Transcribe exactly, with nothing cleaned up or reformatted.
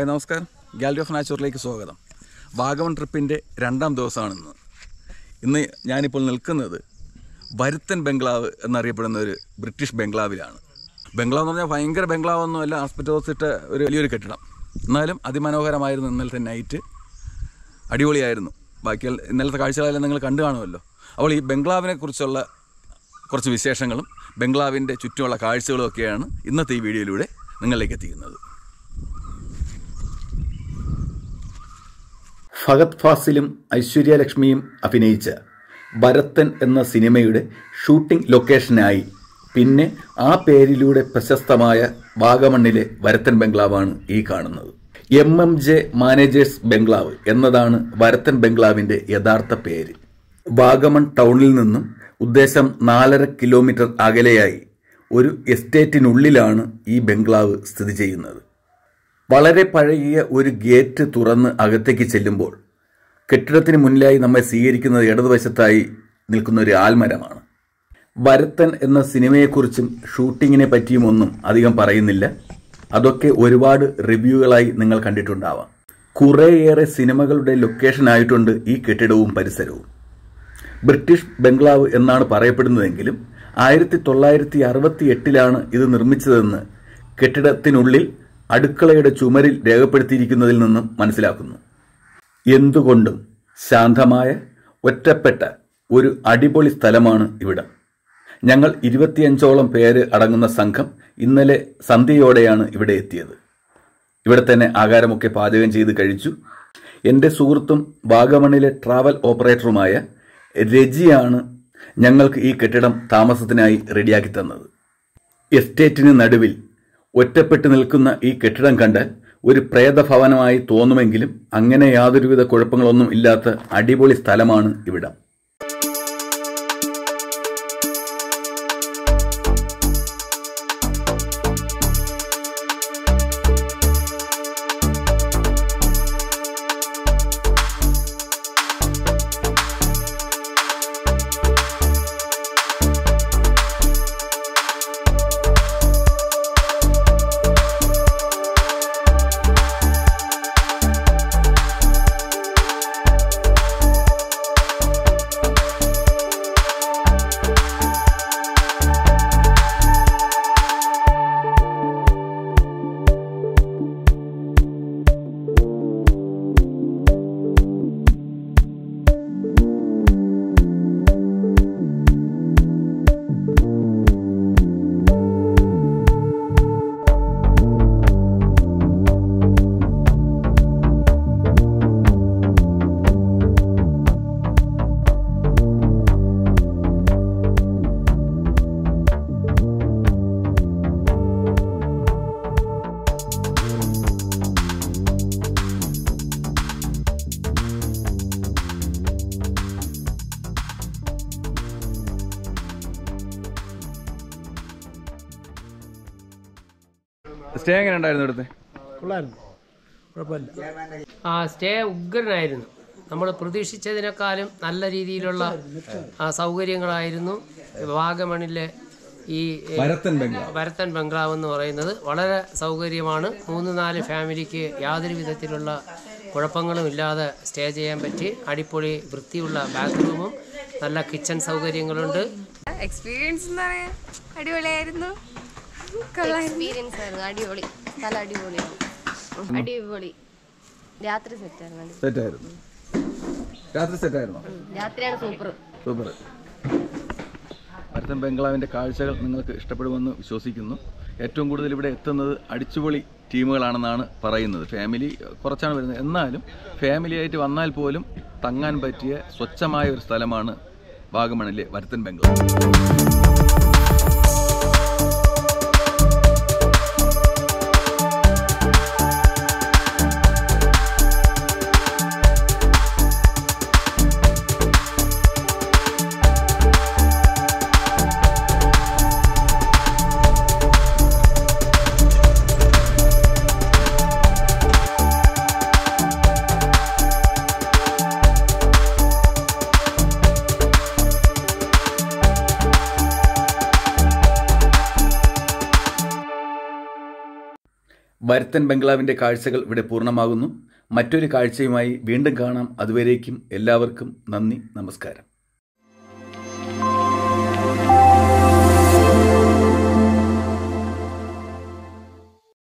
Hi നമസ്കാരം, gallery of നാച്ചുറിലേക്ക് സ്വാഗതം. വാഗമൺ ട്രിപ്പിൻ്റെ രണ്ടാം ദിവസമാണിന്ന്. ഇന്ന് ഞാനിപ്പോൾ നിൽക്കുന്നത് വരുത്തൻ ബംഗ്ലാവ് എന്നറിയപ്പെടുന്ന ഒരു ബ്രിട്ടീഷ് ബംഗ്ലാവിലാണ്. ബംഗ്ലാവ് എന്ന് പറഞ്ഞാൽ ഭയങ്കര ബംഗ്ലാവൊന്നുമല്ല, ആസ്പെറ്റോസിട്ട ഒരു വലിയൊരു കെട്ടിടം. എന്നാലും അതിമനോഹരമായിരുന്നു. ഇന്നലത്തെ നൈറ്റ് അടിപൊളിയായിരുന്നു. ബാക്കി ഇന്നലത്തെ കാഴ്ചകളെല്ലാം നിങ്ങൾ കണ്ടു കാണുമല്ലോ. അപ്പോൾ ഈ ബംഗ്ലാവിനെ കുറിച്ചുള്ള കുറച്ച് വിശേഷങ്ങളും ബംഗ്ലാവിൻ്റെ ചുറ്റുമുള്ള കാഴ്ചകളും ഒക്കെയാണ് ഇന്നത്തെ ഈ വീഡിയോയിലൂടെ നിങ്ങളിലേക്ക് എത്തിക്കുന്നത്. ഫഹദ് ഫാസിലും ഐശ്വര്യലക്ഷ്മിയും അഭിനയിച്ച ഭരതൻ എന്ന സിനിമയുടെ ഷൂട്ടിംഗ് ലൊക്കേഷനായി പിന്നെ ആ പേരിലൂടെ പ്രശസ്തമായ വാഗമണ്ണിലെ വരുത്തൻ ബംഗ്ലാവാണ് ഈ കാണുന്നത്. എം എം ജെ മാനേജേഴ്സ് ബംഗ്ലാവ് എന്നതാണ് വരുത്തൻ ബംഗ്ലാവിൻ്റെ യഥാർത്ഥ പേര്. വാഗമൺ ടൗണിൽ നിന്നും ഉദ്ദേശം നാലര കിലോമീറ്റർ അകലെയായി ഒരു എസ്റ്റേറ്റിനുള്ളിലാണ് ഈ ബംഗ്ലാവ് സ്ഥിതി ചെയ്യുന്നത്. വളരെ പഴകിയ ഒരു ഗേറ്റ് തുറന്ന് അകത്തേക്ക് ചെല്ലുമ്പോൾ കെട്ടിടത്തിന് മുന്നിലായി നമ്മെ സ്വീകരിക്കുന്നത് ഇടതുവശത്തായി നിൽക്കുന്ന ഒരു ആൽമരമാണ്. ഭരതൻ എന്ന സിനിമയെക്കുറിച്ചും ഷൂട്ടിങ്ങിനെ പറ്റിയും ഒന്നും അധികം പറയുന്നില്ല. അതൊക്കെ ഒരുപാട് റിവ്യൂകളായി നിങ്ങൾ കണ്ടിട്ടുണ്ടാവാം. കുറേയേറെ സിനിമകളുടെ ലൊക്കേഷനായിട്ടുണ്ട് ഈ കെട്ടിടവും പരിസരവും. ബ്രിട്ടീഷ് ബംഗ്ലാവ് എന്നാണ് പറയപ്പെടുന്നതെങ്കിലും ആയിരത്തി തൊള്ളായിരത്തി അറുപത്തി എട്ടിലാണ് ഇത് നിർമ്മിച്ചതെന്ന് കെട്ടിടത്തിനുള്ളിൽ അടുക്കളയുടെ ചുമരിൽ രേഖപ്പെടുത്തിയിരിക്കുന്നതിൽ നിന്നും മനസ്സിലാക്കുന്നു. എന്തുകൊണ്ടും ശാന്തമായ ഒറ്റപ്പെട്ട ഒരു അടിപൊളി സ്ഥലമാണ് ഇവിടം. ഞങ്ങൾ ഇരുപത്തിയഞ്ചോളം പേര് അടങ്ങുന്ന സംഘം ഇന്നലെ സന്ധ്യയോടെയാണ് ഇവിടെ എത്തിയത്. ഇവിടെ തന്നെ ആഹാരമൊക്കെ പാചകം ചെയ്ത് കഴിച്ചു. എൻ്റെ സുഹൃത്തും വാഗമണിലെ ട്രാവൽ ഓപ്പറേറ്ററുമായ രജിയാണ് ഞങ്ങൾക്ക് ഈ കെട്ടിടം താമസത്തിനായി റെഡിയാക്കി തന്നത്. എസ്റ്റേറ്റിന് നടുവിൽ ഒറ്റപ്പെട്ടു നിൽക്കുന്ന ഈ കെട്ടിടം കണ്ടാൽ ഒരു പ്രേതഭവനമായി തോന്നുമെങ്കിലും അങ്ങനെ യാതൊരുവിധ കുഴപ്പങ്ങളൊന്നും ഇല്ലാത്ത അടിപൊളി സ്ഥലമാണ് ഇവിടം. സ്റ്റേ എങ്ങനെ ഉണ്ടായിരുന്നു ഇവിടുത്തെ? ആ സ്റ്റേ ഉഗ്രനായിരുന്നു. നമ്മൾ പ്രതീക്ഷിച്ചതിനേക്കാളും നല്ല രീതിയിലുള്ള സൗകര്യങ്ങളായിരുന്നു വാഗമണിലെ ഈ വരുത്തൻ ബംഗ്ലാവ് എന്ന് പറയുന്നത്. വളരെ സൗകര്യമാണ്. മൂന്ന് നാല് ഫാമിലിക്ക് യാതൊരു വിധത്തിലുള്ള കുഴപ്പങ്ങളും ഇല്ലാതെ സ്റ്റേ ചെയ്യാൻ പറ്റി. അടിപൊളി വൃത്തിയുള്ള ബാത്റൂമും നല്ല കിച്ചൺ സൗകര്യങ്ങളുണ്ട്. എക്സ്പീരിയൻസ് എന്ന് പറയാൻ അടിപൊളിയായിരുന്നു. എക്സ്പീരിയൻസ് ആയിരുന്നു. അടിപൊളി സ്ഥലം, അടിപൊളിയാണ്. അടിപൊളി. രാത്രി സെറ്റായിരുന്നു. സെറ്റായിരുന്നു രാത്രി സെറ്റായിരുന്നു രാത്രിയാണ് സൂപ്പർ സൂപ്പർ. വരുത്തൻ ബംഗ്ലാവിൻ്റെ കാഴ്ചകൾ നിങ്ങൾക്ക് ഇഷ്ടപ്പെടുമെന്ന് വിശ്വസിക്കുന്നു. ഏറ്റവും കൂടുതൽ ഇവിടെ എത്തുന്നത് അടിച്ചുപൊളി ടീമുകളാണെന്നാണ് പറയുന്നത്. ഫാമിലി കുറച്ചാണ് വരുന്നത്. എന്നാലും ഫാമിലിയായിട്ട് വന്നാൽ പോലും തങ്ങാൻ പറ്റിയ സ്വച്ഛമായ ഒരു സ്ഥലമാണ് വാഗമണിലെ വരുത്തൻ ബംഗ്ലാവ്. വരത്തൻ ബംഗ്ലാവിൻ്റെ കാഴ്ചകൾ ഇവിടെ പൂർണ്ണമാകുന്നു. മറ്റൊരു കാഴ്ചയുമായി വീണ്ടും കാണാം. അതുവരേക്കും എല്ലാവർക്കും നന്ദി, നമസ്കാരം.